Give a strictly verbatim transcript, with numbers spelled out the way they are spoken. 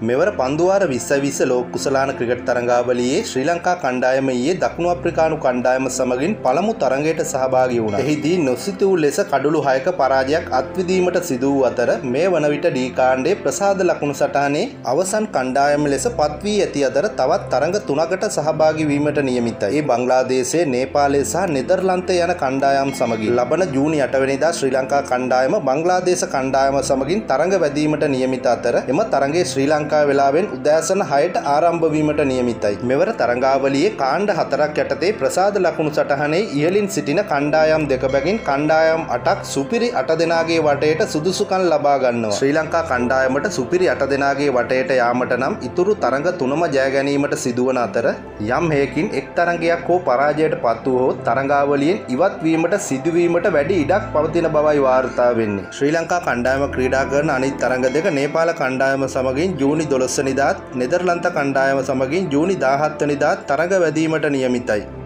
මෙවර පන්දුවාර විස්සයි විස්ස ලෝක කුසලාන ක්‍රිකට් තරඟාවලියේ ශ්‍රී ලංකා කණ්ඩායම ඊයේ දකුණු අප්‍රිකානු කණ්ඩායම සමගින් පළමු තරඟයට සහභාගී වුණා. එහිදී නොසිතූ ලෙස කඩලු හයක පරාජයක් අත්විඳීමට සිදු වූ අතර මේ වන විට ඩී කාණ්ඩේ ප්‍රසාද ලකුණු සටහනේ අවසන් කණ්ඩායම ලෙස පත්වී ඇති අතර තවත් තරඟ තුනකට සහභාගී වීමට නියමිතයි. ඒ බංග්ලාදේශයේ, නේපාලයේ සහ නෙදර්ලන්තයේ යන කණ්ඩායම් සමගින් ලබන ජූනි අට වෙනිදා ශ්‍රී ලංකා කණ්ඩායම බංග්ලාදේශ කණ්ඩායම සමගින් තරඟ වැදීමට නියමිත අතර එම තරඟයේ ශ්‍රී ලංකා වෙලාවෙන් උදෑසන හයට ආරම්භ වීමට නියමිතයි. මෙවර තරඟාවලියේ කාණ්ඩ හතරක් යටතේ ප්‍රසාද ලකුණු සටහනේ ඉහළින් සිටින කණ්ඩායම් දෙක බැගින් කණ්ඩායම් අටක් සුපිරි අට දෙනාගේ වටේට සුදුසුකම් ලබා ගන්නවා. ශ්‍රී ලංකා කණ්ඩායමට සුපිරි අට දෙනාගේ වටේට යාමට නම් ඉතුරු තරඟ තුනම ජය ගැනීමට සිදුවන අතර යම් හේකින් එක් තරඟයක් හෝ පරාජයට පත් වූහොත් තරඟාවලියෙන් ඉවත් වීමට සිදුවීමට වැඩි ඉඩක් පවතින බවයි වාර්තා වෙන්නේ. ශ්‍රී ලංකා කණ්ඩායම ක්‍රීඩා කරන අනිත් තරඟ දෙක නේපාල කණ්ඩායම සමගින් ජූනි දොළොස් වෙනිදාත් නෙදර්ලන්ත කණ්ඩායම සමගින් ජූනි දාහත් වෙනිදාත් තරඟ වැදීමට නියමිතයි.